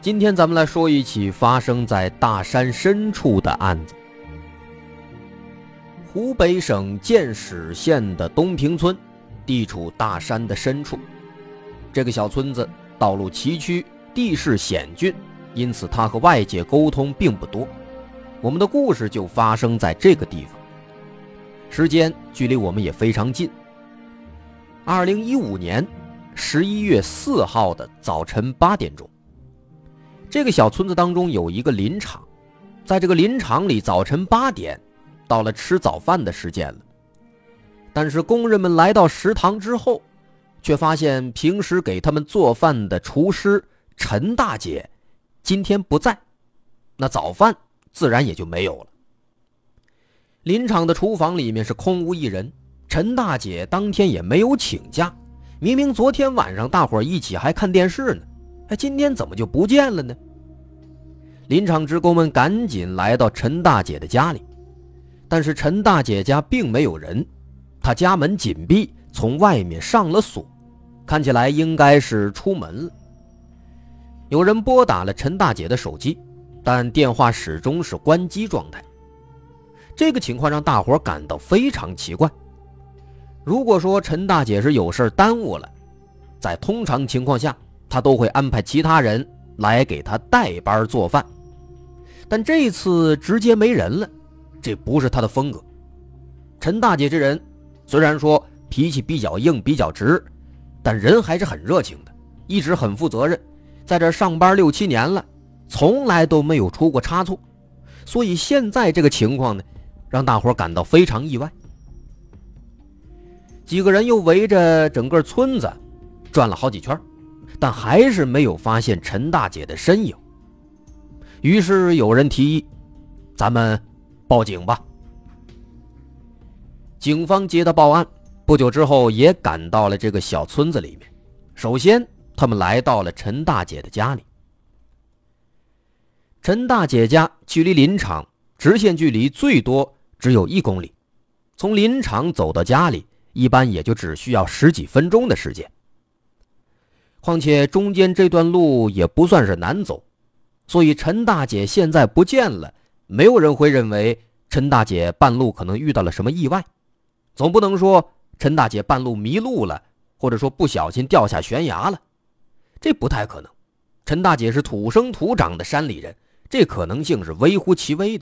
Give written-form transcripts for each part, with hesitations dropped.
今天咱们来说一起发生在大山深处的案子。湖北省建始县的东平村地处大山的深处，这个小村子道路崎岖，地势险峻，因此它和外界沟通并不多。我们的故事就发生在这个地方，时间距离我们也非常近。2015年11月4号的早晨8点钟，这个小村子当中有一个林场，在这个林场里，早晨8点到了吃早饭的时间了。但是工人们来到食堂之后，却发现平时给他们做饭的厨师陈大姐今天不在，那早饭自然也就没有了。林场的厨房里面是空无一人，陈大姐当天也没有请假，明明昨天晚上大伙一起还看电视呢，今天怎么就不见了呢？林场职工们赶紧来到陈大姐的家里，但是陈大姐家并没有人，她家门紧闭，从外面上了锁，看起来应该是出门了。有人拨打了陈大姐的手机，但电话始终是关机状态。这个情况让大伙感到非常奇怪。如果说陈大姐是有事耽误了，在通常情况下她都会安排其他人来给她代班做饭，但这次直接没人了，这不是她的风格。陈大姐这人虽然说脾气比较硬比较直，但人还是很热情的，一直很负责任，在这上班6、7年了，从来都没有出过差错。所以现在这个情况呢，让大伙感到非常意外。几个人又围着整个村子转了好几圈，但还是没有发现陈大姐的身影。于是有人提议，咱们报警吧。警方接到报案，不久之后也赶到了这个小村子里面。首先他们来到了陈大姐的家里。陈大姐家距离林场直线距离最多只有1公里，从林场走到家里一般也就只需要10几分钟的时间。况且中间这段路也不算是难走，所以陈大姐现在不见了，没有人会认为陈大姐半路可能遇到了什么意外。总不能说陈大姐半路迷路了，或者说不小心掉下悬崖了，这不太可能。陈大姐是土生土长的山里人，这可能性是微乎其微的。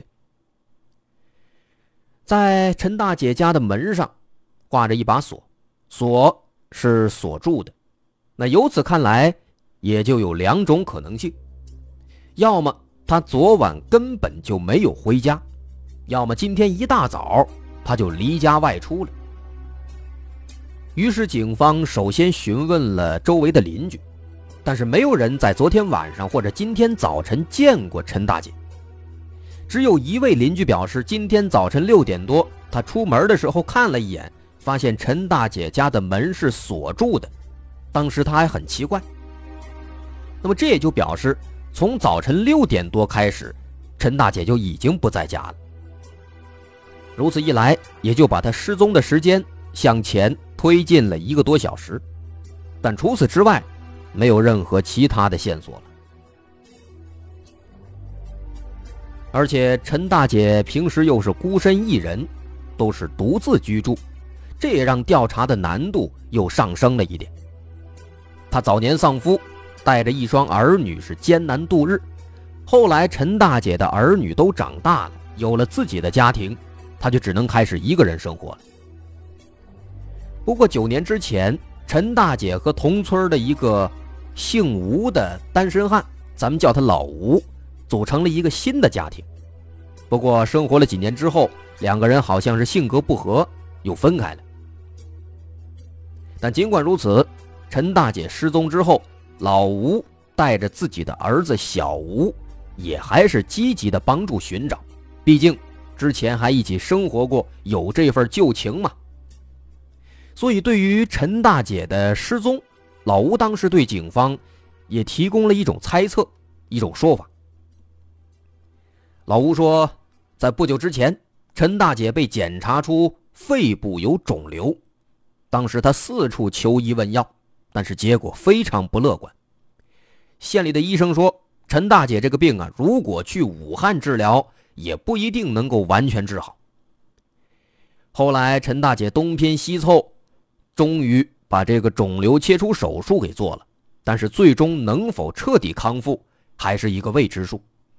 在陈大姐家的门上挂着一把锁，锁是锁住的。那由此看来，也就有2种可能性：要么她昨晚根本就没有回家，要么今天一大早她就离家外出了。于是警方首先询问了周围的邻居，但是没有人在昨天晚上或者今天早晨见过陈大姐。只有一位邻居表示，今天早晨6点多他出门的时候看了一眼，发现陈大姐家的门是锁住的，当时他还很奇怪。那么这也就表示从早晨6点多开始，陈大姐就已经不在家了。如此一来，也就把她失踪的时间向前推进了1个多小时，但除此之外没有任何其他的线索了。而且陈大姐平时又是孤身一人，都是独自居住，这也让调查的难度又上升了一点。她早年丧夫，带着1双儿女是艰难度日，后来陈大姐的儿女都长大了，有了自己的家庭，她就只能开始一个人生活了。不过9年之前，陈大姐和同村的一个姓吴的单身汉，咱们叫他老吴，组成了一个新的家庭。不过生活了几年之后，2个人好像是性格不合，又分开了。但尽管如此，陈大姐失踪之后，老吴带着自己的儿子小吴也还是积极的帮助寻找，毕竟之前还一起生活过，有这份旧情嘛。所以对于陈大姐的失踪，老吴当时对警方也提供了一种猜测，一种说法。老吴说，在不久之前，陈大姐被检查出肺部有肿瘤，当时他4处求医问药，但是结果非常不乐观。县里的医生说， 陈大姐这个病啊，如果去武汉治疗，也不一定能够完全治好。后来陈大姐东拼西凑，终于把这个肿瘤切除手术给做了，但是最终能否彻底康复，还是一个未知数。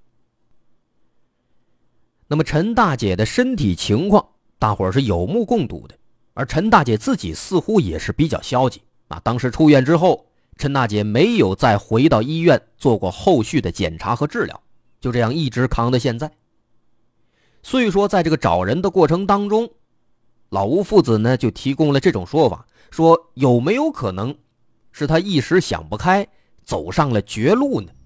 那么陈大姐的身体情况，大伙儿是有目共睹的，而陈大姐自己似乎也是比较消极啊。当时出院之后，陈大姐没有再回到医院做过后续的检查和治疗，就这样一直扛到现在。所以说在这个找人的过程当中，老吴父子呢就提供了这种说法，说有没有可能是他一时想不开，走上了绝路呢？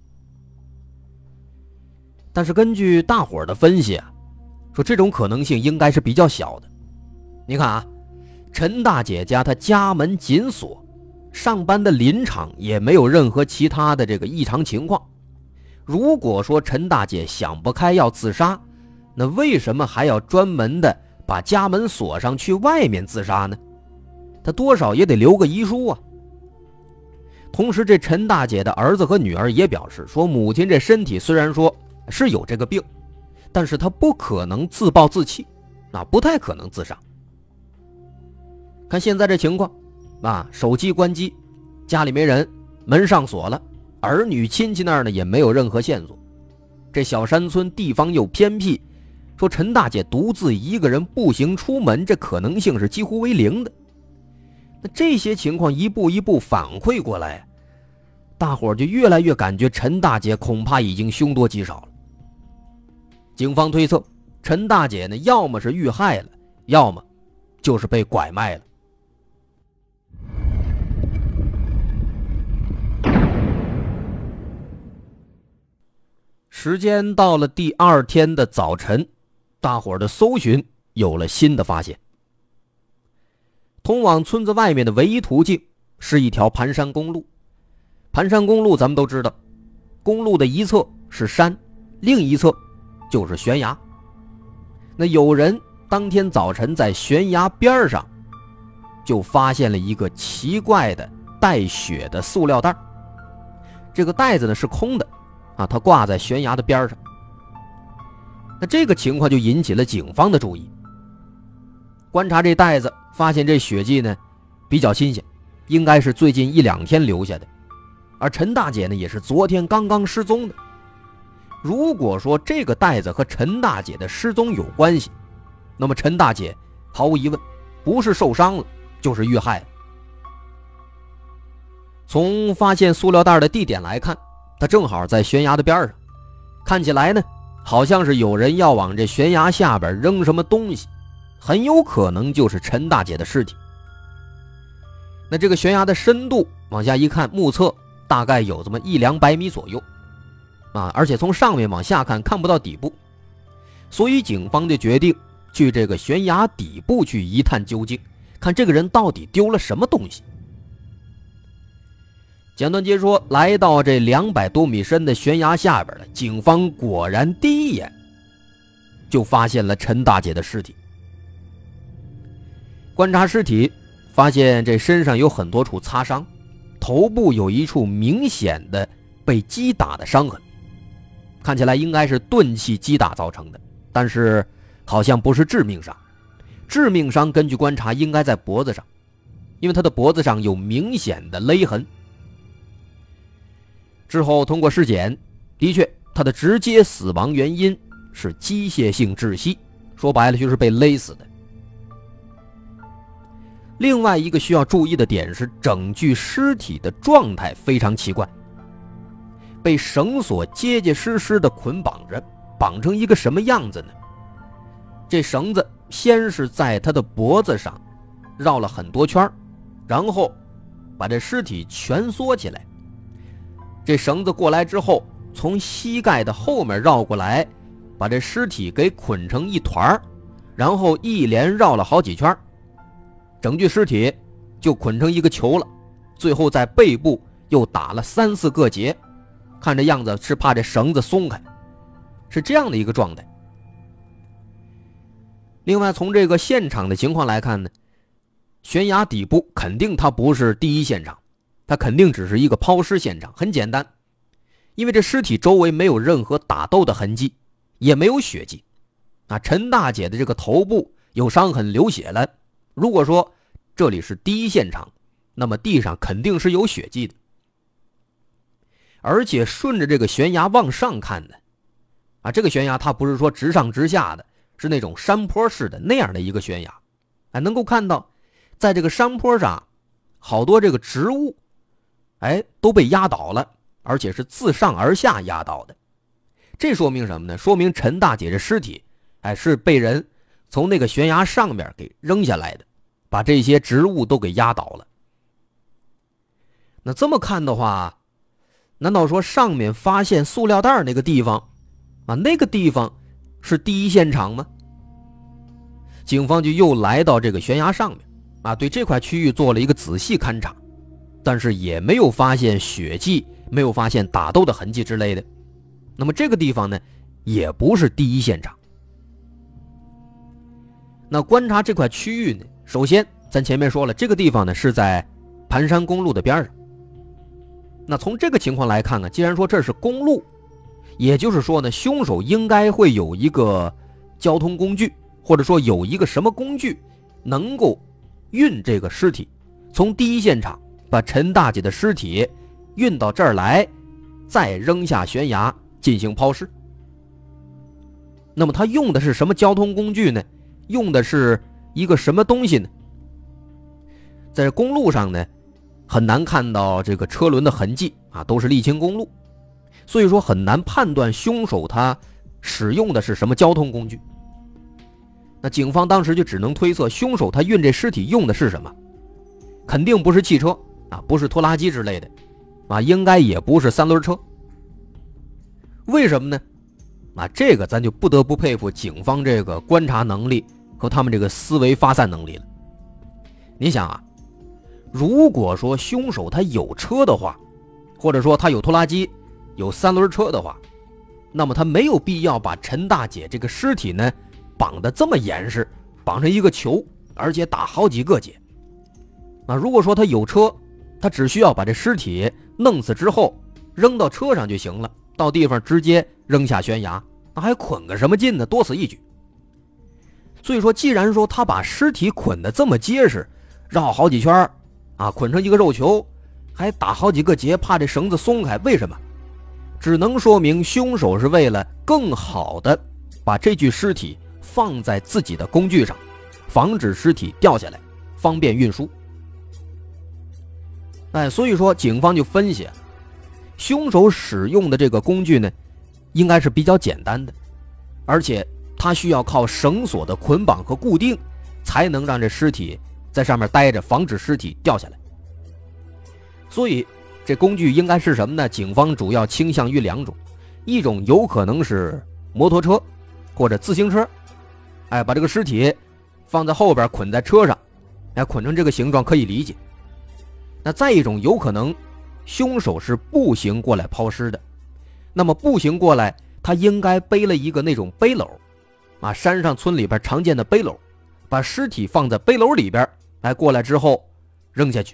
但是根据大伙儿的分析啊，说这种可能性应该是比较小的。你看啊，陈大姐家她家门紧锁，上班的林场也没有任何其他的这个异常情况。如果说陈大姐想不开要自杀，那为什么还要专门的把家门锁上去外面自杀呢？她多少也得留个遗书啊。同时这陈大姐的儿子和女儿也表示说，母亲这身体虽然说是有这个病，但是她不可能自暴自弃，不太可能自杀。看现在这情况手机关机，家里没人，门上锁了，儿女亲戚那儿呢也没有任何线索。这小山村地方又偏僻，说陈大姐独自一个人步行出门，这可能性是几乎为零的。那这些情况一步一步反馈过来，大伙儿就越来越感觉陈大姐恐怕已经凶多吉少了。警方推测，陈大姐呢要么是遇害了，要么就是被拐卖了。时间到了第二天的早晨，大伙儿的搜寻有了新的发现。通往村子外面的唯一途径是一条盘山公路。盘山公路咱们都知道，公路的一侧是山，另一侧就是悬崖。那有人当天早晨在悬崖边上就发现了一个奇怪的带血的塑料袋，这个袋子呢是空的它挂在悬崖的边上。那这个情况就引起了警方的注意。观察这袋子，发现这血迹呢比较新鲜，应该是最近1-2天留下的。而陈大姐呢也是昨天刚刚失踪的。如果说这个袋子和陈大姐的失踪有关系，那么陈大姐毫无疑问不是受伤了，就是遇害了。从发现塑料袋的地点来看，它正好在悬崖的边上，看起来呢好像是有人要往这悬崖下边扔什么东西，很有可能就是陈大姐的尸体。那这个悬崖的深度往下一看，目测大概有这么100-200米左右而且从上面往下看看不到底部，所以警方就决定去这个悬崖底部去一探究竟，看这个人到底丢了什么东西。简短截说，来到这200多米深的悬崖下边了，警方果然第一眼就发现了陈大姐的尸体。观察尸体，发现这身上有很多处擦伤，头部有一处明显的被击打的伤痕，看起来应该是钝器击打造成的，但是好像不是致命伤。致命伤根据观察应该在脖子上，因为他的脖子上有明显的勒痕。之后通过尸检，的确他的直接死亡原因是机械性窒息，说白了就是被勒死的。另外一个需要注意的点是，整具尸体的状态非常奇怪，被绳索结结实实的捆绑着，绑成一个什么样子呢？这绳子先是在他的脖子上绕了很多圈，然后把这尸体蜷缩起来，这绳子过来之后，从膝盖的后面绕过来，把这尸体给捆成一团，然后一连绕了好几圈，整具尸体就捆成一个球了。最后在背部又打了3-4个结，看这样子是怕这绳子松开，是这样的一个状态。另外从这个现场的情况来看呢，悬崖底部肯定它不是第一现场，它肯定只是一个抛尸现场。很简单， 因为这尸体周围没有任何打斗的痕迹，也没有血迹陈大姐的这个头部有伤痕流血了，如果说这里是第一现场，那么地上肯定是有血迹的。而且顺着这个悬崖往上看呢，这个悬崖它不是说直上直下的，是那种山坡式的那样的一个悬崖，能够看到在这个山坡上好多这个植物都被压倒了，而且是自上而下压倒的。这说明什么呢？说明陈大姐的尸体是被人从那个悬崖上面给扔下来的，把这些植物都给压倒了。那这么看的话，难道说上面发现塑料袋那个地方那个地方是第一现场吗？警方就又来到这个悬崖上面对这块区域做了一个仔细勘察，但是也没有发现血迹，没有发现打斗的痕迹之类的。那么这个地方呢，也不是第一现场。那观察这块区域呢，首先咱前面说了，这个地方呢是在盘山公路的边上。那从这个情况来看既然说这是公路，也就是说呢，凶手应该会有一个交通工具，或者说有一个什么工具能够运这个尸体从第一现场把陈大姐的尸体运到这儿来，再扔下悬崖进行抛尸。那么他用的是什么交通工具呢？用的是一个什么东西呢？在公路上呢，很难看到这个车轮的痕迹都是沥青公路，所以说很难判断凶手他使用的是什么交通工具。那警方当时就只能推测，凶手他运这尸体用的是什么？肯定不是汽车不是拖拉机之类的应该也不是三轮车。为什么呢？这个咱就不得不佩服警方这个观察能力和他们这个思维发散能力了。你想如果说凶手他有车的话，或者说他有拖拉机有三轮车的话，那么他没有必要把陈大姐这个尸体呢绑得这么严实，绑成一个球，而且打好几个结。如果说他有车，他只需要把这尸体弄死之后扔到车上就行了，到地方直接扔下悬崖，那还捆个什么劲呢？多此一举。所以说既然说他把尸体捆得这么结实，绕好几圈捆成一个肉球，还打好几个结，怕这绳子松开，为什么？只能说明凶手是为了更好的把这具尸体放在自己的工具上，防止尸体掉下来，方便运输。所以说警方就分析，凶手使用的这个工具呢，应该是比较简单的，而且他需要靠绳索的捆绑和固定，才能让这尸体在上面待着，防止尸体掉下来。所以这工具应该是什么呢？警方主要倾向于两种，一种有可能是摩托车或者自行车，把这个尸体放在后边捆在车上，捆成这个形状可以理解。那再一种有可能凶手是步行过来抛尸的，那么步行过来他应该背了一个那种背篓山上村里边常见的背篓，把尸体放在背篓里边过来之后扔下去。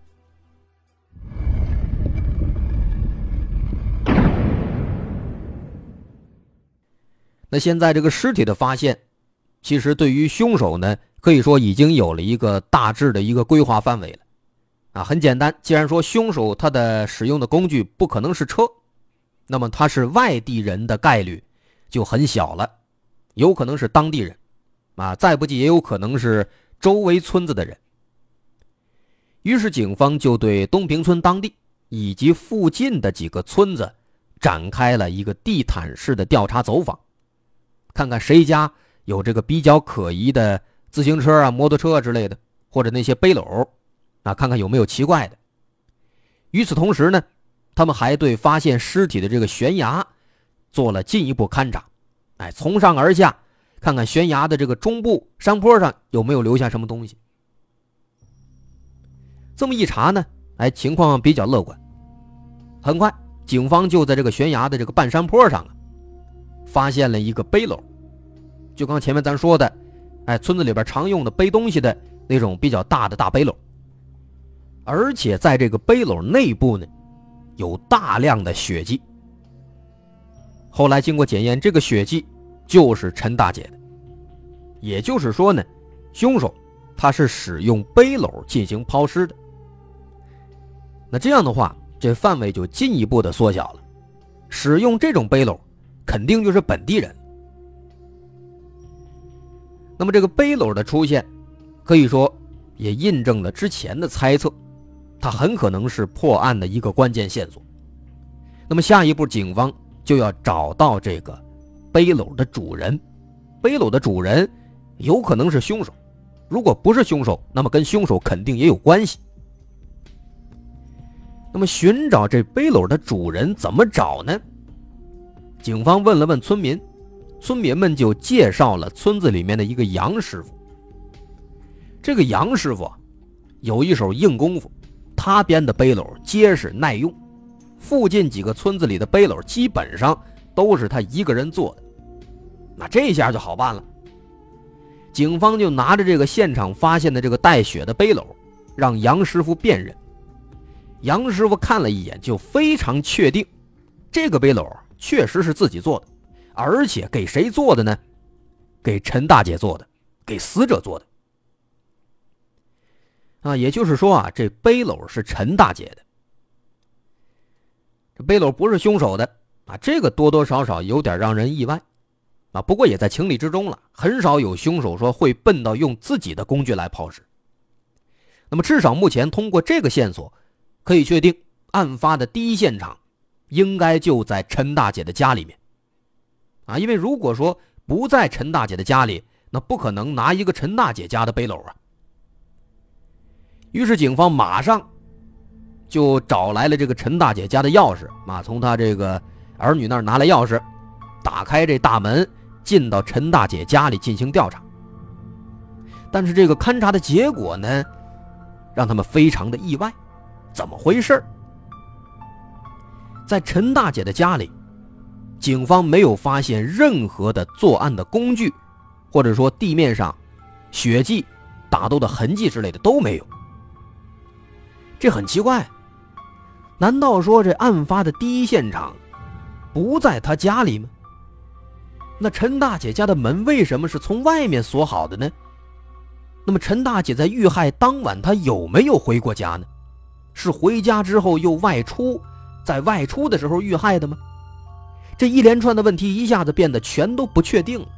那现在这个尸体的发现，其实对于凶手呢，可以说已经有了一个大致的一个规划范围了很简单，既然说凶手他的使用的工具不可能是车，那么他是外地人的概率就很小了，有可能是当地人再不济也有可能是周围村子的人。于是警方就对东平村当地以及附近的几个村子展开了一个地毯式的调查走访，看看谁家有这个比较可疑的自行车摩托车之类的，或者那些背篓看看有没有奇怪的。与此同时呢，他们还对发现尸体的这个悬崖做了进一步勘察，从上而下看看悬崖的这个中部山坡上有没有留下什么东西。这么一查呢，情况比较乐观。很快警方就在这个悬崖的这个半山坡上发现了一个背篓，就刚前面咱说的村子里边常用的背东西的那种比较大的大背篓。而且在这个背篓内部呢，有大量的血迹后来经过检验，这个血迹就是陈大姐的。也就是说呢，凶手他是使用背篓进行抛尸的。那这样的话，这范围就进一步的缩小了，使用这种背篓肯定就是本地人。那么这个背篓的出现，可以说也印证了之前的猜测，它很可能是破案的一个关键线索。那么下一步警方就要找到这个背篓的主人，背篓的主人有可能是凶手，如果不是凶手，那么跟凶手肯定也有关系。那么寻找这背篓的主人怎么找呢？警方问了问村民，村民们就介绍了村子里面的一个杨师傅。这个杨师傅有一手硬功夫，他编的背篓结实耐用，附近几个村子里的背篓基本上都是他一个人做的。那这下就好办了，警方就拿着这个现场发现的这个带血的背篓，让杨师傅辨认。杨师傅看了一眼，就非常确定这个背篓确实是自己做的，而且给谁做的呢？给陈大姐做的，给死者做的。也就是说啊，这背篓是陈大姐的，这背篓不是凶手的这个多多少少有点让人意外不过也在情理之中了，很少有凶手说会笨到用自己的工具来抛尸。那么至少目前通过这个线索，可以确定案发的第一现场应该就在陈大姐的家里面因为如果说不在陈大姐的家里，那不可能拿一个陈大姐家的背篓于是警方马上就找来了这个陈大姐家的钥匙从她这个儿女那儿拿来钥匙，打开这大门，进到陈大姐家里进行调查。但是这个勘查的结果呢，让他们非常的意外。怎么回事？在陈大姐的家里，警方没有发现任何的作案的工具，或者说地面上血迹、打斗的痕迹之类的都没有。这很奇怪，难道说这案发的第一现场不在他家里吗？那陈大姐家的门为什么是从外面锁好的呢？那么陈大姐在遇害当晚她有没有回过家呢？是回家之后又外出，在外出的时候遇害的吗？这一连串的问题一下子变得全都不确定了。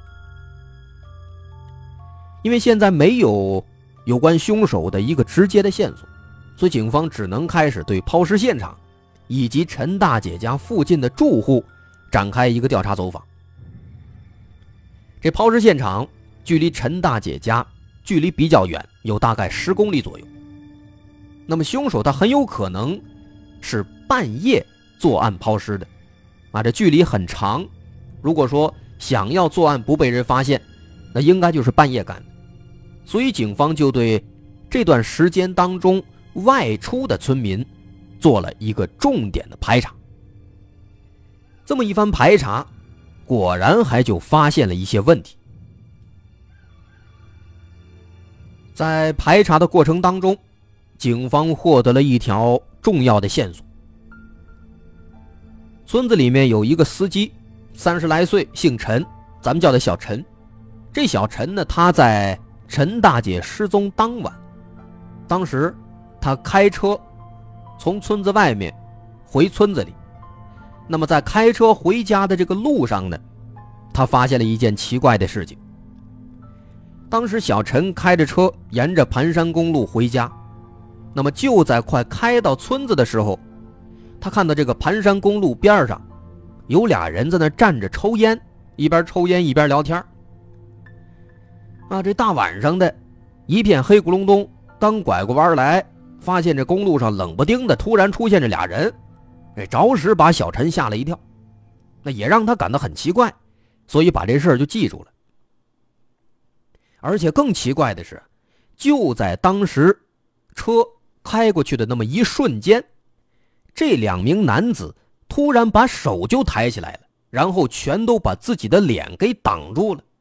因为现在没有有关凶手的一个直接的线索，所以警方只能开始对抛尸现场以及陈大姐家附近的住户展开一个调查走访。这抛尸现场距离陈大姐家距离比较远，有大概10公里左右。那么凶手他很有可能是半夜作案抛尸的这距离很长，如果说想要作案不被人发现，那应该就是半夜干的。所以警方就对这段时间当中外出的村民做了一个重点的排查。这么一番排查，果然还就发现了一些问题。在排查的过程当中，警方获得了一条重要的线索。村子里面有一个司机，30来岁，姓陈，咱们叫他小陈。这小陈呢，他在陈大姐失踪当晚，当时他开车从村子外面回村子里。那么在开车回家的这个路上呢，他发现了一件奇怪的事情。当时小陈开着车沿着盘山公路回家，那么就在快开到村子的时候，他看到这个盘山公路边上有俩人在那站着抽烟，一边抽烟一边聊天这大晚上的一片黑咕隆咚，刚拐过弯来，发现这公路上冷不丁的突然出现这俩人，着实把小陈吓了一跳，那也让他感到很奇怪，所以把这事儿就记住了。而且更奇怪的是，就在当时车开过去的那么一瞬间，这2名男子突然把手就抬起来了，然后全都把自己的脸给挡住了。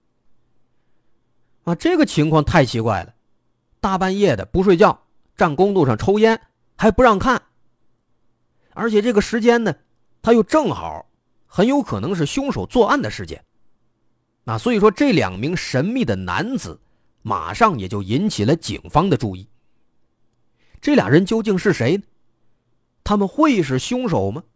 这个情况太奇怪了，大半夜的不睡觉，站公路上抽烟还不让看，而且这个时间呢，他又正好很有可能是凶手作案的事件。所以说这2名神秘的男子马上也就引起了警方的注意。这俩人究竟是谁呢？他们会是凶手吗？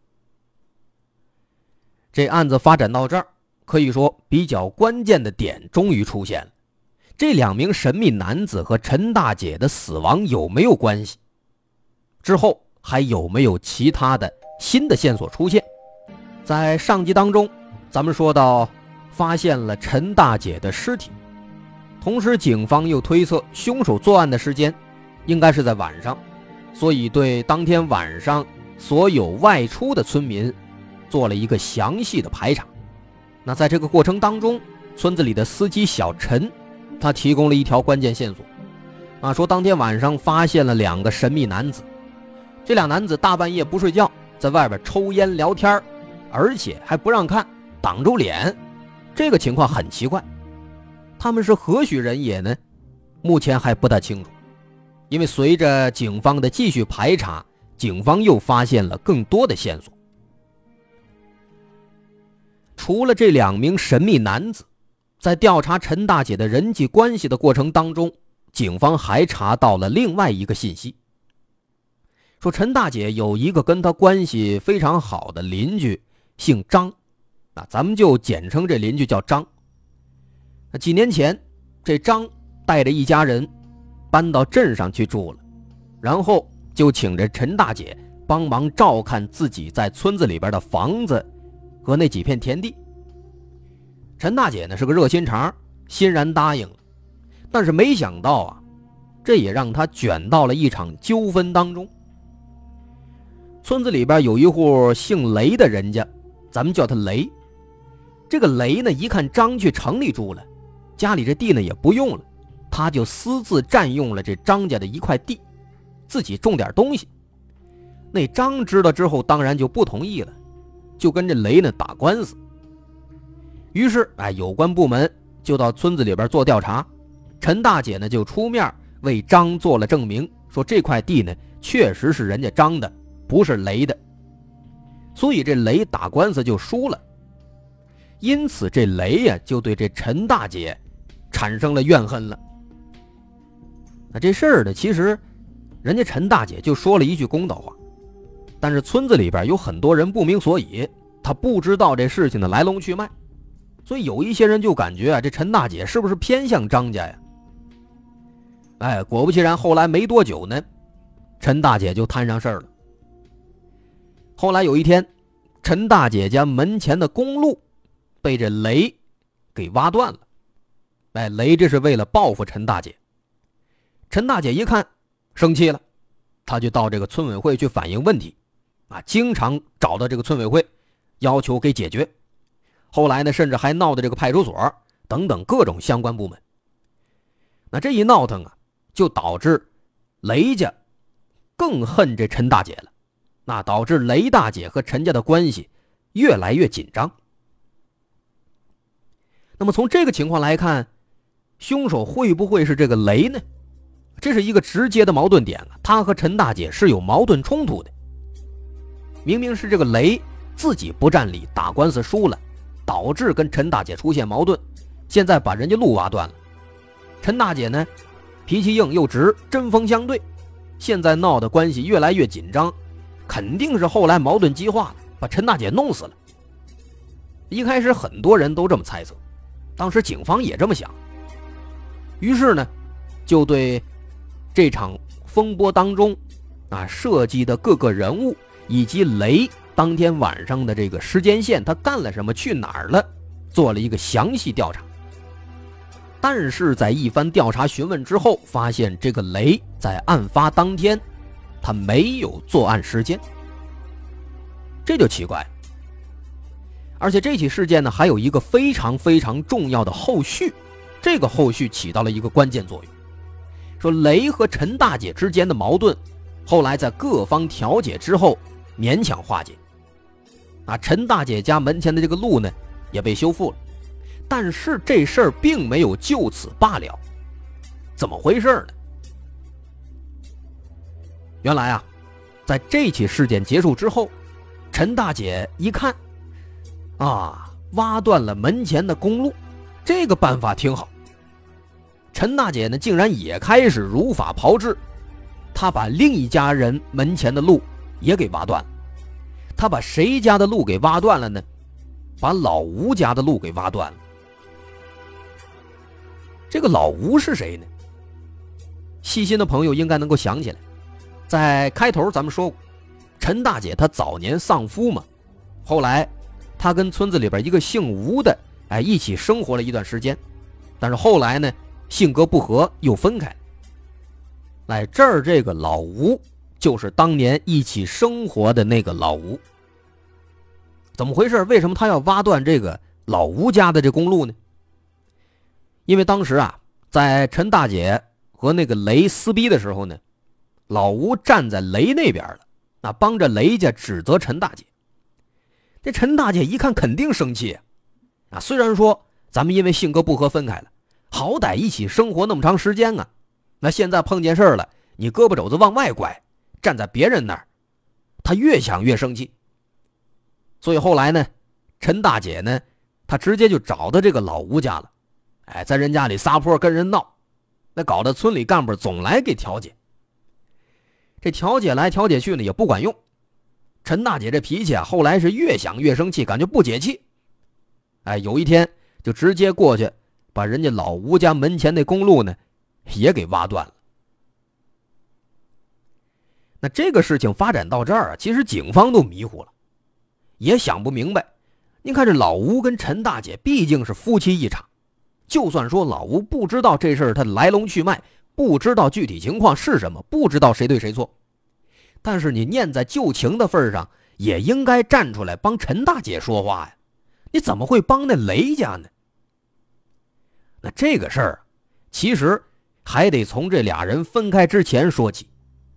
这案子发展到这儿，可以说比较关键的点终于出现了。这2名神秘男子和陈大姐的死亡有没有关系？之后还有没有其他的新的线索出现？在上集当中，咱们说到发现了陈大姐的尸体，同时警方又推测凶手作案的时间应该是在晚上，所以对当天晚上所有外出的村民做了一个详细的排查。那在这个过程当中，村子里的司机小陈他提供了一条关键线索，说当天晚上发现了2个神秘男子，这俩男子大半夜不睡觉，在外边抽烟聊天，而且还不让看，挡住脸，这个情况很奇怪。他们是何许人也呢？目前还不大清楚，因为随着警方的继续排查，警方又发现了更多的线索。除了这2名神秘男子，在调查陈大姐的人际关系的过程当中，警方还查到了另外一个信息，说陈大姐有一个跟她关系非常好的邻居，姓张，咱们就简称这邻居叫张。几年前，这张带着一家人搬到镇上去住了，然后就请着陈大姐帮忙照看自己在村子里边的房子和那几片田地。陈大姐呢是个热心肠，欣然答应了，但是没想到这也让她卷到了一场纠纷当中。村子里边有一户姓雷的人家，咱们叫他雷。这个雷呢，一看张去城里住了，家里这地呢也不用了，他就私自占用了这张家的一块地，自己种点东西。那张知道之后当然就不同意了，就跟这雷呢打官司。于是有关部门就到村子里边做调查，陈大姐呢就出面为张做了证明，说这块地呢确实是人家张的，不是雷的。所以这雷打官司就输了，因此这雷就对这陈大姐产生了怨恨了。那这事儿呢，其实人家陈大姐就说了一句公道话，但是村子里边有很多人不明所以，他不知道这事情的来龙去脉，所以有一些人就感觉这陈大姐是不是偏向张家呀？果不其然，后来没多久呢，陈大姐就摊上事儿了。后来有一天，陈大姐家门前的公路被这雷给挖断了。雷这是为了报复陈大姐。陈大姐一看生气了，她就到这个村委会去反映问题，经常找到这个村委会要求给解决。后来呢，甚至还闹到这个派出所等等各种相关部门。那这一闹腾就导致雷家更恨这陈大姐了，那导致雷大姐和陈家的关系越来越紧张。那么从这个情况来看，凶手会不会是这个雷呢？这是一个直接的矛盾点，他和陈大姐是有矛盾冲突的。明明是这个雷自己不占理，打官司输了，导致跟陈大姐出现矛盾，现在把人家路挖断了。陈大姐呢脾气硬又直，针锋相对，现在闹的关系越来越紧张，肯定是后来矛盾激化了，把陈大姐弄死了。一开始很多人都这么猜测，当时警方也这么想。于是呢，就对这场风波当中涉及的各个人物以及雷当天晚上的这个时间线，他干了什么，去哪儿了，做了一个详细调查。但是在一番调查询问之后，发现这个雷在案发当天他没有作案时间，这就奇怪。而且这起事件呢，还有一个非常非常重要的后续，这个后续起到了一个关键作用。说雷和陈大姐之间的矛盾，后来在各方调解之后勉强化解。陈大姐家门前的这个路呢，也被修复了。但是这事儿并没有就此罢了，怎么回事呢？原来在这起事件结束之后，陈大姐一看， 挖断了门前的公路，这个办法挺好。陈大姐呢，竟然也开始如法炮制，她把另一家人门前的路也给挖断了。她把谁家的路给挖断了呢？把老吴家的路给挖断了。这个老吴是谁呢？细心的朋友应该能够想起来，在开头咱们说过，陈大姐她早年丧夫嘛，后来她跟村子里边一个姓吴的一起生活了一段时间，但是后来呢性格不合又分开。这儿这个老吴就是当年一起生活的那个老吴。怎么回事？为什么他要挖断这个老吴家的这公路呢？因为当时在陈大姐和那个雷撕逼的时候呢，老吴站在雷那边了，帮着雷家指责陈大姐。这陈大姐一看肯定生气虽然说咱们因为性格不合分开了，好歹一起生活那么长时间那现在碰见事了，你胳膊肘子往外拐，站在别人那儿，他越想越生气。所以后来呢，陈大姐呢，她直接就找到这个老吴家了，在人家里撒泼跟人闹，那搞得村里干部总来给调解。这调解来调解去呢也不管用，陈大姐这脾气后来是越想越生气，感觉不解气。有一天就直接过去把人家老吴家门前那公路呢也给挖断了。那这个事情发展到这儿其实警方都迷糊了，也想不明白。您看这老吴跟陈大姐毕竟是夫妻一场，就算说老吴不知道这事儿他的来龙去脉，不知道具体情况是什么，不知道谁对谁错，但是你念在旧情的份上，也应该站出来帮陈大姐说话呀。你怎么会帮那雷家呢？那这个事儿其实还得从这俩人分开之前说起。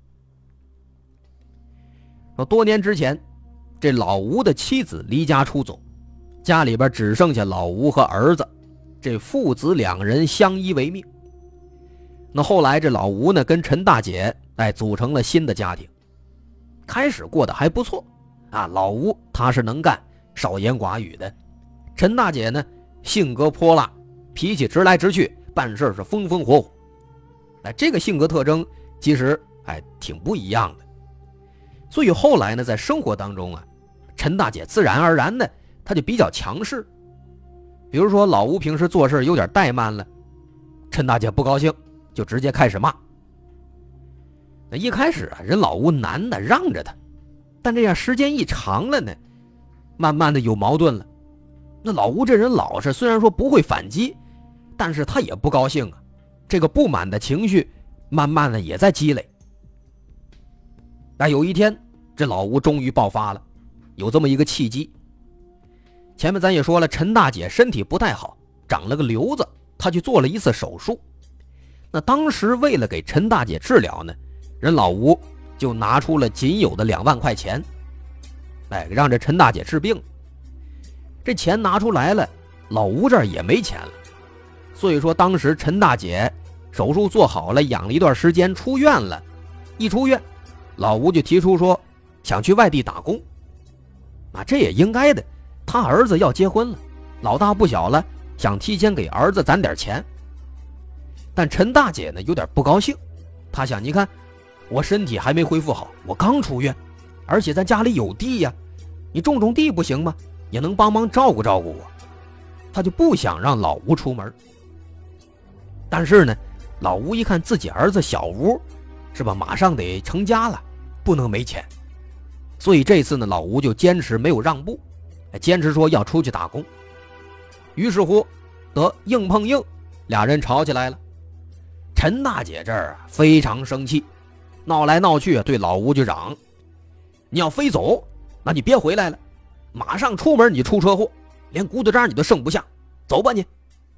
多年之前，这老吴的妻子离家出走，家里边只剩下老吴和儿子，这父子两人相依为命。那后来这老吴呢跟陈大姐组成了新的家庭，开始过得还不错老吴踏实能干，少言寡语的，陈大姐呢性格泼辣，脾气直来直去，办事是风风火火。这个性格特征其实挺不一样的。所以后来呢，在生活当中陈大姐自然而然的她就比较强势。比如说老吴平时做事有点怠慢了，陈大姐不高兴，就直接开始骂。那一开始人老吴男的让着他，但这样时间一长了呢，慢慢的有矛盾了。那老吴这人老实，虽然说不会反击，但是他也不高兴这个不满的情绪慢慢的也在积累。有一天这老吴终于爆发了，有这么一个契机。前面咱也说了，陈大姐身体不太好，长了个瘤子，她去做了一次手术。那当时为了给陈大姐治疗呢，人老吴就拿出了仅有的2万块钱，让这陈大姐治病。这钱拿出来了，老吴这儿也没钱了，所以说当时陈大姐手术做好了，养了一段时间，出院了。一出院，老吴就提出说想去外地打工。这也应该的，他儿子要结婚了，老大不小了，想提前给儿子攒点钱。但陈大姐呢有点不高兴，她想，你看我身体还没恢复好，我刚出院，而且咱家里有地呀，你种种地不行吗？也能帮忙照顾照顾我。她就不想让老吴出门。但是呢，老吴一看自己儿子小吴是吧，马上得成家了，不能没钱。所以这次呢，老吴就坚持没有让步，坚持说要出去打工。于是乎得硬碰硬，俩人吵起来了。陈大姐这儿非常生气，闹来闹去对老吴就嚷，你要非走，那你别回来了，马上出门你出车祸，连骨头渣你都剩不下，走吧你。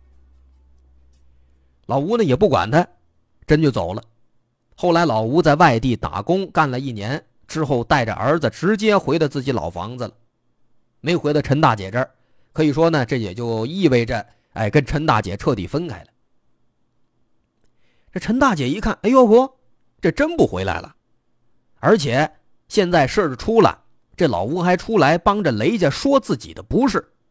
老吴呢也不管他，真就走了。后来老吴在外地打工干了1年之后，带着儿子直接回到自己老房子了，没回到陈大姐这儿。可以说呢，这也就意味着跟陈大姐彻底分开了。这陈大姐一看，哎呦呵，这真不回来了，而且现在事儿出了，这老吴还出来帮着雷家说自己的不是，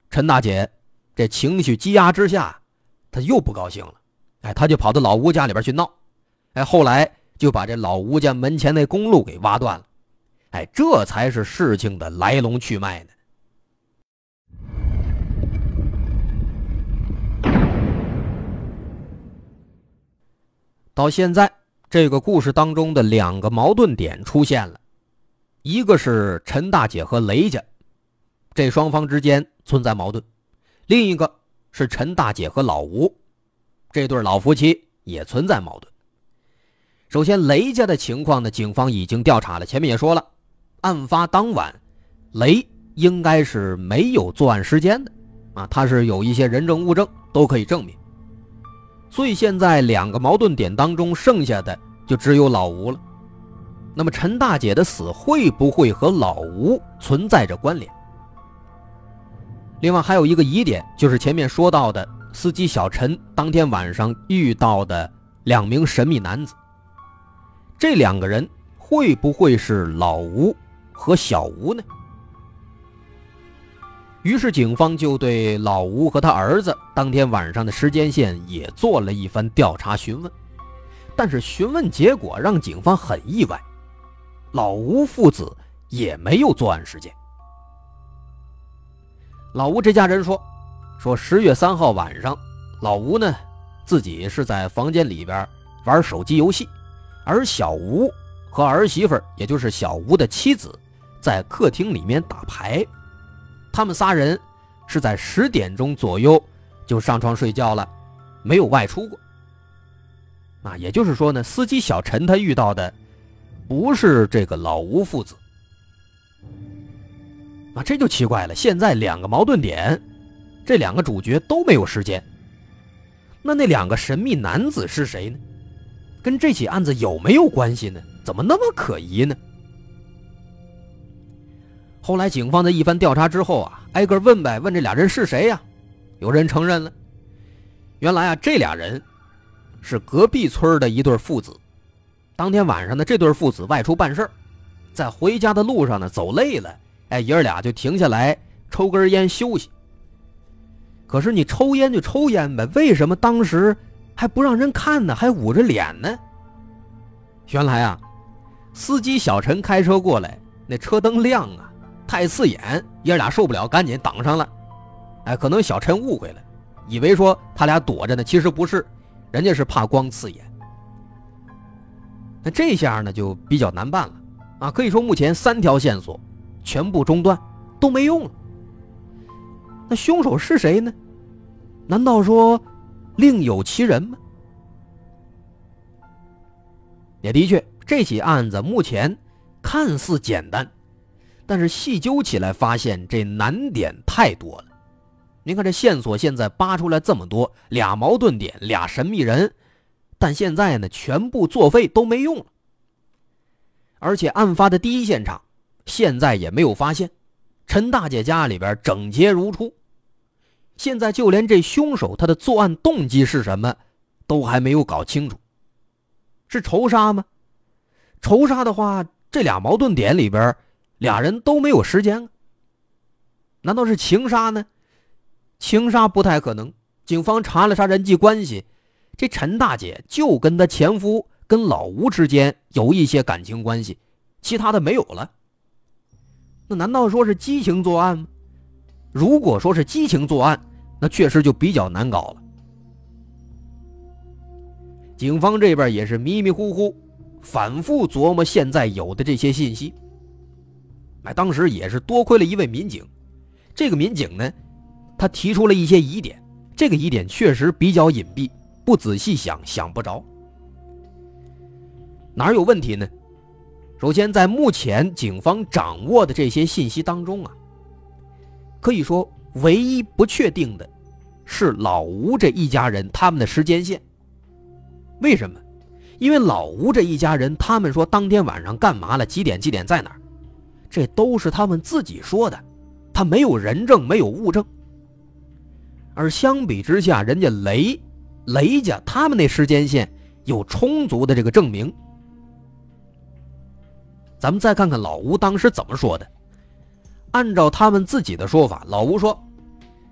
陈大姐这情绪积压之下，她又不高兴了，她就跑到老吴家里边去闹，后来就把这老吴家门前那公路给挖断了，这才是事情的来龙去脉呢。到现在，这个故事当中的2个矛盾点出现了，一个是陈大姐和雷家，这双方之间存在矛盾；另一个是陈大姐和老吴，这对老夫妻也存在矛盾。首先雷家的情况呢，警方已经调查了，前面也说了，案发当晚雷应该是没有作案时间的他是有一些人证物证都可以证明。所以现在2个矛盾点当中，剩下的就只有老吴了。那么陈大姐的死会不会和老吴存在着关联？另外还有一个疑点，就是前面说到的司机小陈当天晚上遇到的2名神秘男子，这2个人会不会是老吴和小吴呢？于是警方就对老吴和他儿子当天晚上的时间线也做了一番调查询问，但是询问结果让警方很意外，老吴父子也没有作案时间。老吴这家人说10月3号晚上，老吴呢自己是在房间里边玩手机游戏，而小吴和儿媳妇也就是小吴的妻子在客厅里面打牌，他们3人是在10点钟左右就上床睡觉了，没有外出过。也就是说呢，司机小陈他遇到的不是这个老吴父子。这就奇怪了，现在2个矛盾点，这2个主角都没有时间，那2个神秘男子是谁呢？跟这起案子有没有关系呢？怎么那么可疑呢？后来警方的一番调查之后挨个问呗，问这俩人是谁呀？有人承认了，原来这俩人是隔壁村的一对父子。当天晚上呢，这对父子外出办事，在回家的路上呢，走累了，爷儿俩就停下来抽根烟休息。可是你抽烟就抽烟呗，为什么当时还不让人看呢，还捂着脸呢？原来司机小陈开车过来，那车灯亮太刺眼，爷儿俩受不了，赶紧挡上了。可能小陈误会了，以为说他俩躲着呢，其实不是，人家是怕光刺眼。那这下呢就比较难办了可以说目前3条线索全部中断，都没用了。那凶手是谁呢？难道说另有其人吗？也的确，这起案子目前看似简单，但是细究起来发现这难点太多了。您看这线索现在扒出来这么多，2矛盾点，2神秘人，但现在呢全部作废都没用了。而且案发的第一现场现在也没有发现，陈大姐家里边整洁如初。现在就连这凶手他的作案动机是什么都还没有搞清楚。是仇杀吗？仇杀的话，这2矛盾点里边俩人都没有时间。难道是情杀呢？情杀不太可能，警方查了查人际关系，这陈大姐就跟她前夫跟老吴之间有一些感情关系，其他的没有了。那难道说是激情作案吗？如果说是激情作案，那确实就比较难搞了。警方这边也是迷迷糊糊反复琢磨现在有的这些信息。当时也是多亏了一位民警，这个民警呢他提出了一些疑点，这个疑点确实比较隐蔽，不仔细想不着。哪有问题呢？首先在目前警方掌握的这些信息当中可以说唯一不确定的是老吴这一家人他们的时间线。为什么？因为老吴这一家人他们说当天晚上干嘛了，几点在哪儿，这都是他们自己说的，他没有人证没有物证。而相比之下，人家雷家他们那时间线有充足的这个证明。咱们再看看老吴当时怎么说的。按照他们自己的说法，老吴说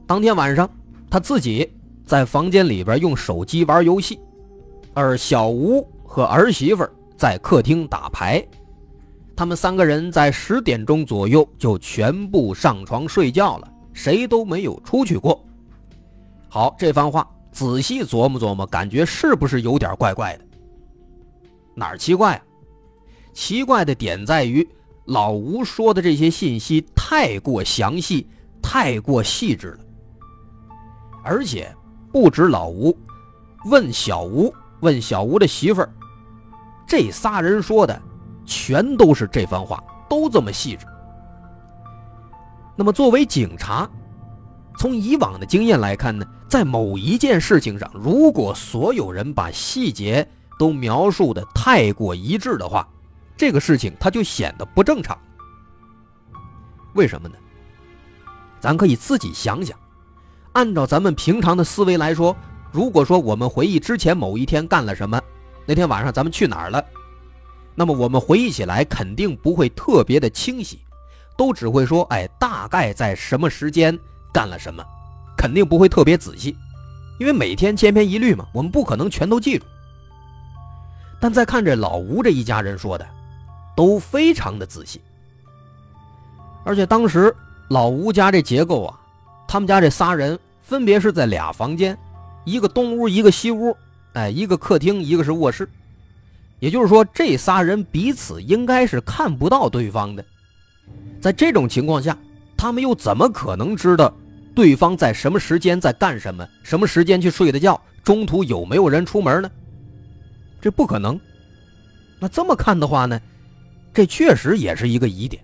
当天晚上他自己在房间里边用手机玩游戏，而小吴和儿媳妇在客厅打牌。他们3个人在10点钟左右就全部上床睡觉了，谁都没有出去过。好，这番话仔细琢磨琢磨，感觉是不是有点怪怪的？哪儿奇怪啊？奇怪的点在于老吴说的这些信息太过详细，太过细致了。而且不止老吴，问小吴的媳妇儿，这仨人说的全都是这番话，都这么细致。那么作为警察，从以往的经验来看呢，在某一件事情上，如果所有人把细节都描述的太过一致的话，这个事情它就显得不正常。为什么呢？咱可以自己想想，按照咱们平常的思维来说，如果说我们回忆之前某一天干了什么，那天晚上咱们去哪儿了，那么我们回忆起来肯定不会特别的清晰，都只会说大概在什么时间干了什么，肯定不会特别仔细，因为每天千篇一律嘛，我们不可能全都记住。但再看这老吴这一家人说的都非常的仔细。而且当时老吴家这结构啊，他们家这仨人分别是在2房间，一个东屋一个西屋，一个客厅一个是卧室，也就是说这仨人彼此应该是看不到对方的。在这种情况下，他们又怎么可能知道对方在什么时间在干什么，什么时间去睡的觉，中途有没有人出门呢？这不可能。那这么看的话呢，这确实也是一个疑点。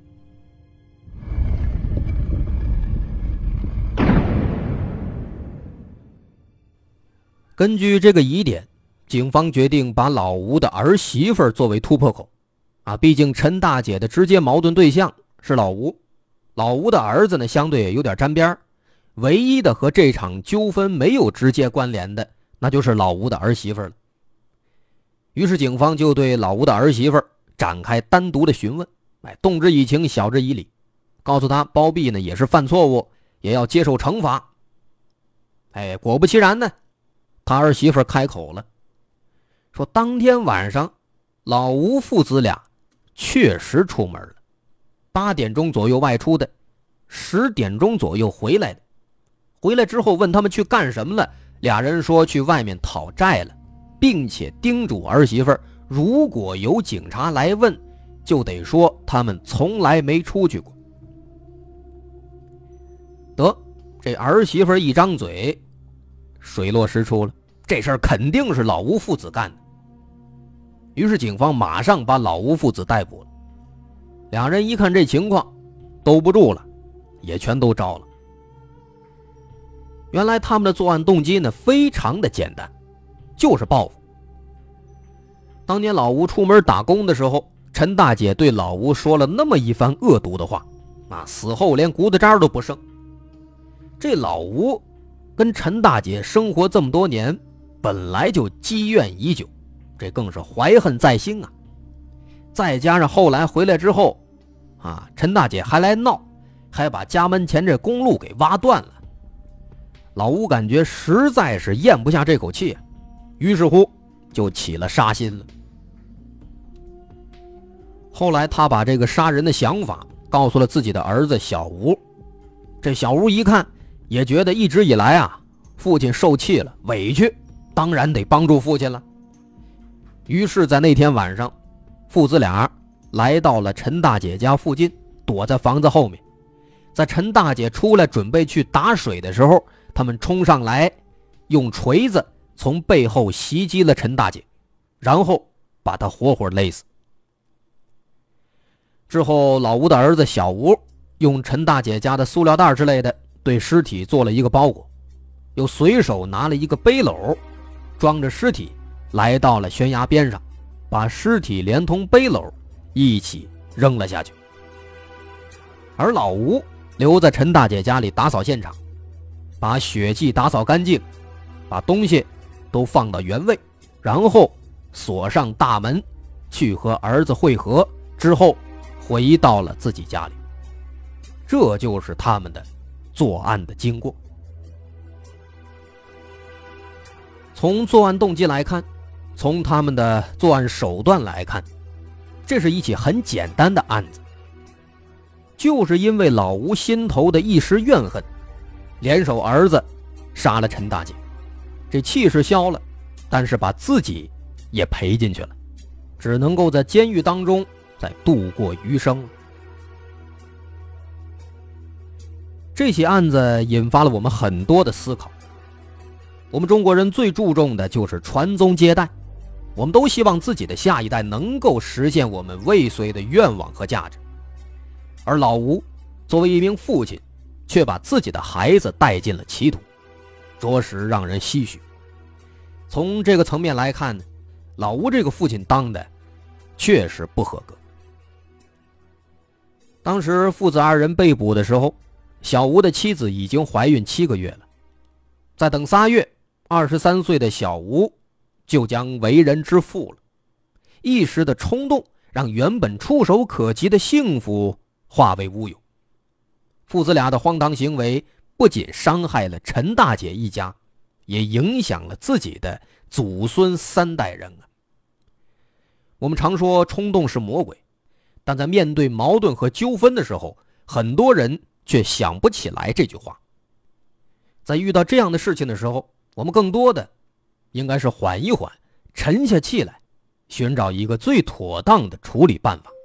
根据这个疑点，警方决定把老吴的儿媳妇作为突破口毕竟陈大姐的直接矛盾对象是老吴，老吴的儿子呢相对也有点沾边，唯一的和这场纠纷没有直接关联的，那就是老吴的儿媳妇了。于是警方就对老吴的儿媳妇展开单独的询问，动之以情，晓之以理，告诉他包庇呢也是犯错误，也要接受惩罚。果不其然呢，他儿媳妇开口了，说当天晚上老吴父子俩确实出门了，8点钟左右外出的，10点钟左右回来的。回来之后问他们去干什么了，俩人说去外面讨债了，并且叮嘱儿媳妇如果有警察来问，就得说他们从来没出去过。得，这儿媳妇一张嘴，水落石出了，这事儿肯定是老吴父子干的。于是警方马上把老吴父子逮捕了。两人一看这情况兜不住了，也全都招了。原来他们的作案动机呢非常的简单，就是报复。当年老吴出门打工的时候，陈大姐对老吴说了那么一番恶毒的话，死后连骨头渣都不剩。这老吴跟陈大姐生活这么多年，本来就积怨已久，这更是怀恨在心啊。再加上后来回来之后陈大姐还来闹，还把家门前这公路给挖断了。老吴感觉实在是咽不下这口气，于是乎就起了杀心了。后来他把这个杀人的想法告诉了自己的儿子小吴，这小吴一看也觉得一直以来父亲受气了，委屈，当然得帮助父亲了。于是在那天晚上，父子俩来到了陈大姐家附近，躲在房子后面。在陈大姐出来准备去打水的时候，他们冲上来，用锤子从背后袭击了陈大姐，然后把她活活勒死。之后老吴的儿子小吴用陈大姐家的塑料袋之类的对尸体做了一个包裹，又随手拿了一个背篓装着尸体来到了悬崖边上，把尸体连同背篓一起扔了下去。而老吴留在陈大姐家里打扫现场，把血迹打扫干净，把东西都放到原位，然后锁上大门，去和儿子会合，之后回到了自己家里。这就是他们的作案的经过。从作案动机来看，从他们的作案手段来看，这是一起很简单的案子。就是因为老吴心头的一时怨恨，联手儿子杀了陈大姐，这气是消了，但是把自己也赔进去了，只能够在监狱当中再度过余生。这起案子引发了我们很多的思考。我们中国人最注重的就是传宗接代，我们都希望自己的下一代能够实现我们未遂的愿望和价值。而老吴作为一名父亲，却把自己的孩子带进了歧途，着实让人唏嘘。从这个层面来看，老吴这个父亲当的确实不合格。当时父子二人被捕的时候，小吴的妻子已经怀孕7个月了，再等3月，23岁的小吴就将为人之父了。一时的冲动让原本触手可及的幸福化为乌有。父子俩的荒唐行为不仅伤害了陈大姐一家，也影响了自己的祖孙3代人啊。我们常说冲动是魔鬼，但在面对矛盾和纠纷的时候，很多人却想不起来这句话。在遇到这样的事情的时候，我们更多的应该是缓一缓，沉下气来，寻找一个最妥当的处理办法。